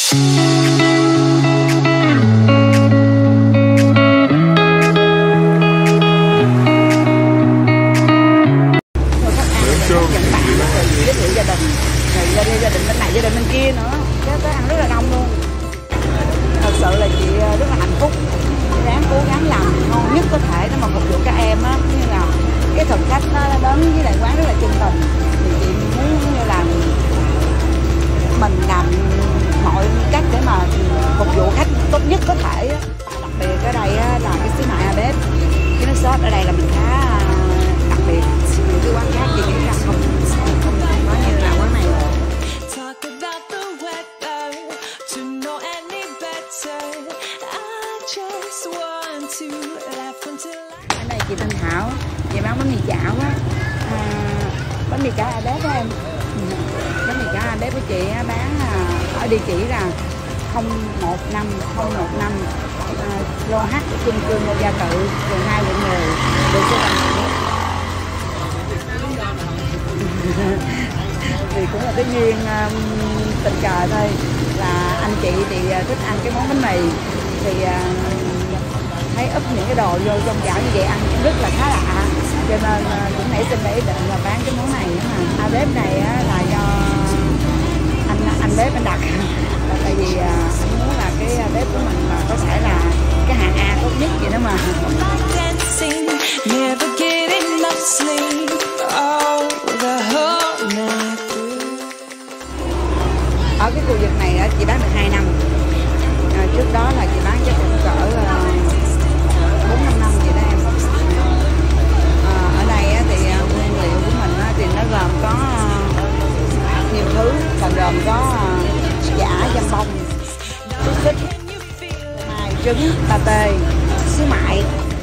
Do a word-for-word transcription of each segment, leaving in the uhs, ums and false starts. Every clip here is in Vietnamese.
Giới thiệu gia đình, rồi gia đình gia đình bên này gia đình bên kia nữa, cái tới ăn rất là đông luôn. Thật sự là chị rất là hạnh phúc, ráng cố gắng làm ngon nhất có thể để mà phục vụ các em á, như là cái thực khách nó đến với lại quán rất là chân tình, thì chị muốn như là mình làm mọi cách để mà phục vụ khách tốt nhất có thể á. Đặc biệt ở đây á, là cái xứ mại A bếp, cái nước sốt ở đây là mình khá đặc biệt, những cái quán khác chị nghĩ là không không có như là quán này. Ở đây chị Thanh Thảo, chị bán bánh mì chảo á, à, bánh mì chảo A bếp đó em. Bánh mì chảo A bếp của chị bán ở địa chỉ là không một năm không một năm lô H chung cư Ngô Gia Tự, phường hai quận mười, đường số Đà Nẵng. Thì cũng là cái duyên um, tình cờ thôi, là anh chị thì thích ăn cái món bánh mì, thì uh, thấy úp những cái đồ vô trong chảo như vậy ăn cũng rất là khá lạ, cho nên uh, cũng nảy sinh ý định là bán cái món này. Mà A bếp này uh, là do anh anh bếp anh đặt, tại vì uh, anh muốn là cái bếp của mình mà có thể là cái hạng A tốt nhất vậy đó mà. Ở cái khu vực này chị bán được hai năm, à, trước đó là chị bán chắc cũng cỡ bốn năm năm vậy đó em. À, ở đây thì nguyên liệu của mình thì nó gồm có nhiều thứ, còn gồm có chả, dăm bông, xúc xích, mai, trứng, pate, xíu mại,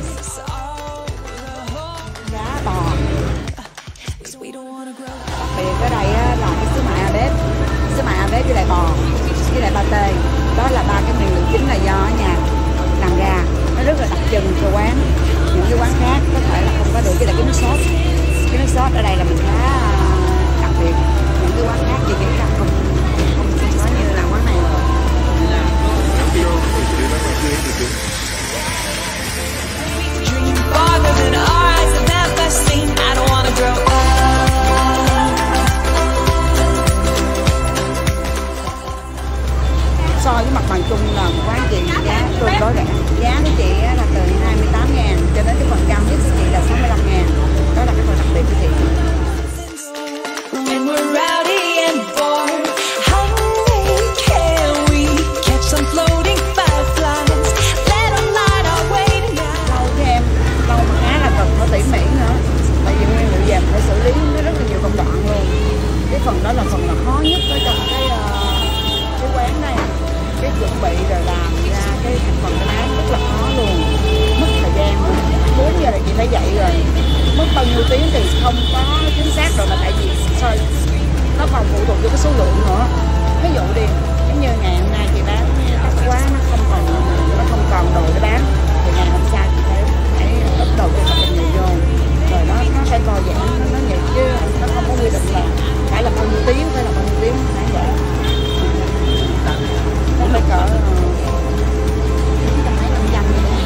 giá bò. Đặc biệt ở đây là cái xíu mại A bếp, xíu mại A bếp với lại bò với lại pate. Đó là ba cái nguyên liệu chính là do ở nhà làm ra, nó rất là đặc trưng cho quán. Những cái quán khác có thể là không có được. Với lại cái nước sốt, cái nước sốt ở đây là mình khá đặc biệt. Những cái quán khác chị nghĩ là không không có như là quán này. So với mặt bằng chung là quán chị giá tương đối rẻ. Giá của chị là từ hai mươi tám ngàn cho đến cái phần cao nhất của chị là sáu mươi lăm ngàn. Đó là cái phần đặc biệt của chị. Lâu cho em, lâu mà khá là cần phải tỉ mỉ nữa. Tại vì nguyên liệu về phải xử lý rất là nhiều công đoạn luôn. Cái phần đó là phần là khó nhất ở trong cái cái quán này. Cái chuẩn bị rồi làm ra cái thành phần cái bán rất là khó luôn, mất thời gian. Bốn giờ là chị phải dậy rồi, mất bao nhiêu tiếng thì không có chính xác rồi, là tại vì sorry, nó còn phụ thuộc vô cái số lượng nữa. Ví dụ đi, giống như ngày hôm nay chị bán các quán nó không còn nó không còn đồ để bán, thì ngày hôm sau chị phải phải úp đồ cho thật nhiều vô, rồi nó nó phải co giãn, nó, nó nhiều chứ nó không có quy định là phải là bao nhiêu tiếng, phải là bao nhiêu tiếng, phải vậy. Nó phải cỡ trăm mấy phần trăm vậy đó.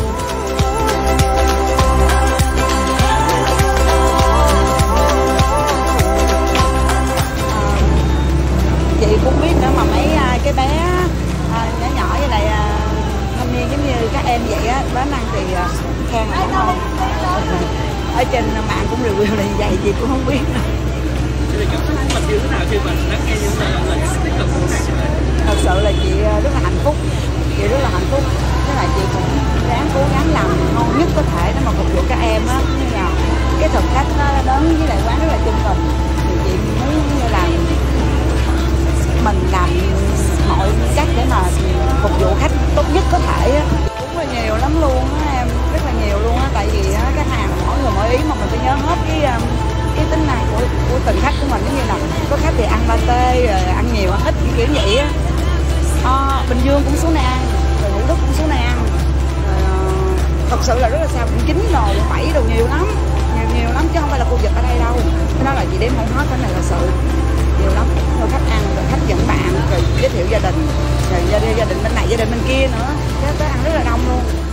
Chị cũng biết nữa mà mấy cái bé à, nhỏ nhỏ với lại à, thanh niên giống như các em vậy á, bán ăn thì à, khen là ngon. Ở trên mạng cũng review là như vậy, chị cũng không biết nữa. Thì cảm xúc của mình như thế nào khi mình đã nghe những lời tích cực của này? Thật sự là chị rất là hạnh phúc, chị rất là hạnh phúc. Thế là chị cũng ráng cố gắng làm ngon nhất có thể để mà phục vụ các em á, như là cái thực khách nó đến với lại quán rất là chân tình, thì chị muốn như là mình làm mọi cách để mà phục vụ khách tốt nhất có thể á. Cũng là nhiều lắm luôn á em, rất là nhiều luôn á, tại vì á, cái hàng mỗi người mỗi ý mà mình phải nhớ hết cái cái tính năng của, của từng khách của mình. Giống như là có khách thì ăn pate, rồi ăn nhiều ăn ít kiểu vậy á. À, Bình Dương cũng xuống này ăn, rồi Thủ Đức cũng xuống này ăn, rồi, uh, thật sự là rất là xa, cũng chín đồ, bảy đồ, nhiều lắm, nhiều nhiều lắm chứ không phải là khu vực ở đây đâu. Cái đó là chị đếm không hết, cái này là sự nhiều lắm. Rồi khách ăn, rồi khách dẫn bạn, rồi giới thiệu gia đình. rồi gia, gia đình bên này gia đình bên kia nữa, cái tới ăn rất là đông luôn.